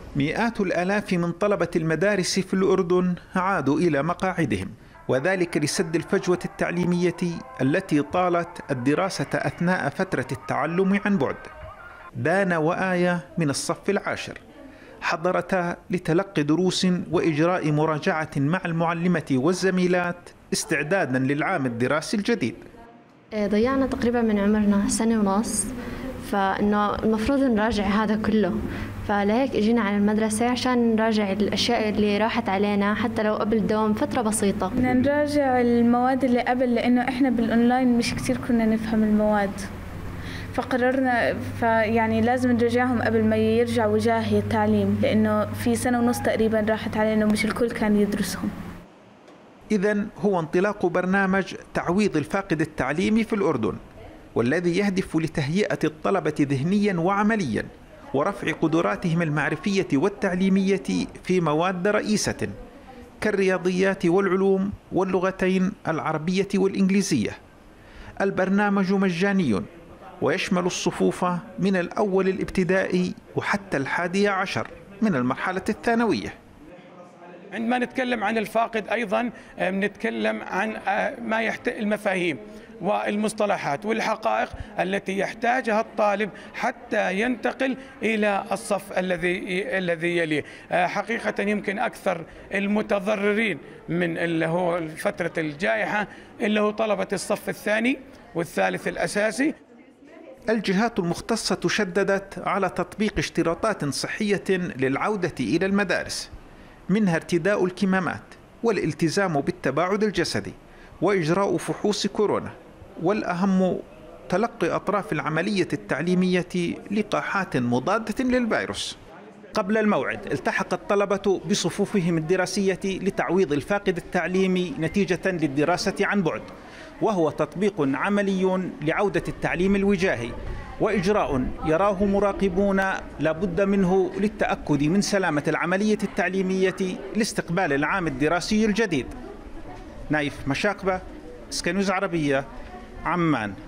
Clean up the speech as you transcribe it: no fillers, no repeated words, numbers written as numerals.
مئات الآلاف من طلبة المدارس في الأردن عادوا إلى مقاعدهم، وذلك لسد الفجوة التعليمية التي طالت الدراسة أثناء فترة التعلم عن بعد. دانا وآية من الصف العاشر حضرتا لتلقي دروس وإجراء مراجعة مع المعلمة والزميلات استعدادا للعام الدراسي الجديد. ضيعنا تقريبا من عمرنا سنة ونص، فإنه المفروض نراجع هذا كله، فلهيك اجينا على المدرسة عشان نراجع الأشياء اللي راحت علينا حتى لو قبل الدوام فترة بسيطة. بدنا نراجع المواد اللي قبل، لأنه إحنا بالأونلاين مش كتير كنا نفهم المواد، فقررنا يعني لازم نراجعهم قبل ما يرجع وجاهي التعليم، لأنه في سنة ونص تقريبا راحت علينا ومش الكل كان يدرسهم. إذن هو انطلاق برنامج تعويض الفاقد التعليمي في الأردن، والذي يهدف لتهيئة الطلبة ذهنيا وعمليا ورفع قدراتهم المعرفية والتعليمية في مواد رئيسة كالرياضيات والعلوم واللغتين العربية والإنجليزية. البرنامج مجاني ويشمل الصفوف من الأول الابتدائي وحتى 11 من المرحلة الثانوية. عندما نتكلم عن الفاقد أيضا نتكلم عن المفاهيم والمصطلحات والحقائق التي يحتاجها الطالب حتى ينتقل إلى الصف الذي يليه. حقيقة يمكن أكثر المتضررين من اللي هو فترة الجائحة اللي هو طلبة الصف الثاني والثالث الأساسي. الجهات المختصة شددت على تطبيق اشتراطات صحية للعودة إلى المدارس، منها ارتداء الكمامات والالتزام بالتباعد الجسدي وإجراء فحوص كورونا، والأهم تلقي أطراف العملية التعليمية لقاحات مضادة للفيروس. قبل الموعد التحق الطلبة بصفوفهم الدراسية لتعويض الفاقد التعليمي نتيجة للدراسة عن بعد، وهو تطبيق عملي لعودة التعليم الوجاهي وإجراء يراه مراقبون لابد منه للتأكد من سلامة العملية التعليمية لاستقبال العام الدراسي الجديد. نايف مشاقبة، سكاي نيوز عربية، عمان.